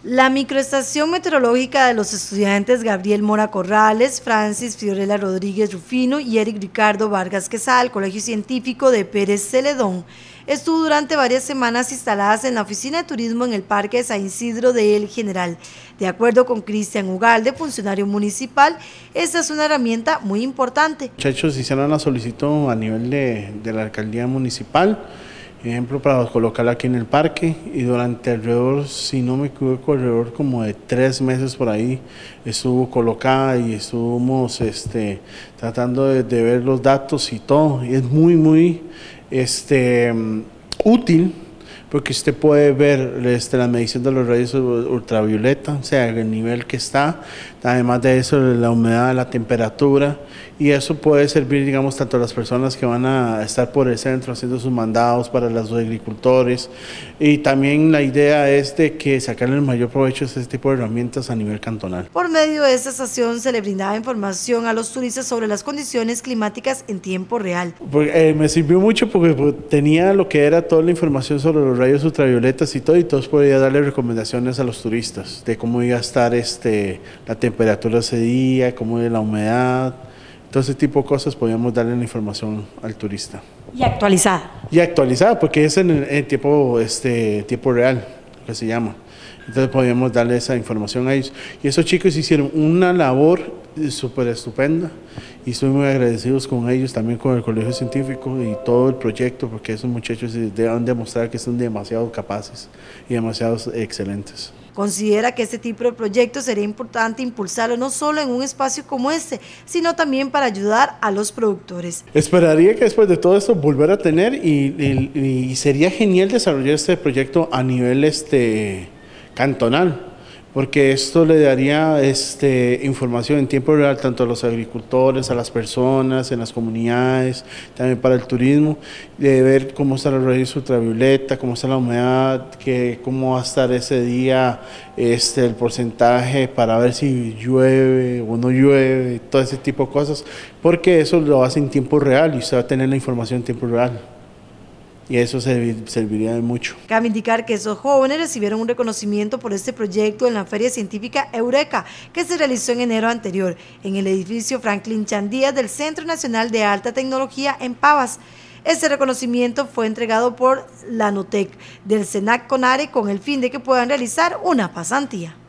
La microestación meteorológica de los estudiantes Gabriel Mora Corrales, Francis Fiorella Rodríguez Rufino y Eric Ricardo Vargas Quesada, Colegio Científico de Pérez Celedón, estuvo durante varias semanas instaladas en la oficina de turismo en el Parque de San Isidro de El General. De acuerdo con Cristian Ugalde, funcionario municipal, esta es una herramienta muy importante. Muchachos hicieron la solicitud a nivel de la alcaldía municipal, ejemplo, para colocarla aquí en el parque, y durante alrededor, si no me equivoco, alrededor como de 3 meses por ahí estuvo colocada y estuvimos tratando de ver los datos y todo, y es muy útil, porque usted puede ver la medición de los rayos ultravioleta, o sea, el nivel que está, además de eso, la humedad, la temperatura, y eso puede servir, digamos, tanto a las personas que van a estar por el centro haciendo sus mandados, para los agricultores, y también la idea es de que sacarle el mayor provecho a este tipo de herramientas a nivel cantonal. Por medio de esta estación se le brindaba información a los turistas sobre las condiciones climáticas en tiempo real. Me sirvió mucho porque tenía lo que era toda la información sobre los rayos ultravioletas y todos podía darle recomendaciones a los turistas de cómo iba a estar la temperatura ese día, cómo era la humedad, todo ese tipo de cosas podíamos darle la información al turista. Y actualizada. Y actualizada, porque es en tiempo real, que se llama. Entonces podíamos darle esa información a ellos. Y esos chicos hicieron una labor súper estupenda y estoy muy agradecidos con ellos, también con el Colegio Científico y todo el proyecto, porque esos muchachos deben demostrar que son demasiado capaces y demasiado excelentes. Considera que este tipo de proyectos sería importante impulsarlo no solo en un espacio como este, sino también para ayudar a los productores. Esperaría que después de todo esto volver a tener y sería genial desarrollar este proyecto a nivel cantonal, porque esto le daría información en tiempo real tanto a los agricultores, a las personas, en las comunidades, también para el turismo, de ver cómo está los rayos ultravioleta, cómo está la humedad, cómo va a estar ese día, el porcentaje para ver si llueve o no llueve, todo ese tipo de cosas, porque eso lo hace en tiempo real y usted va a tener la información en tiempo real. Y eso serviría de mucho. Cabe indicar que esos jóvenes recibieron un reconocimiento por este proyecto en la Feria Científica Eureka, que se realizó en enero anterior, en el edificio Franklin Chandías del Centro Nacional de Alta Tecnología en Pavas. Este reconocimiento fue entregado por la NOTEC del SENAC Conare con el fin de que puedan realizar una pasantía.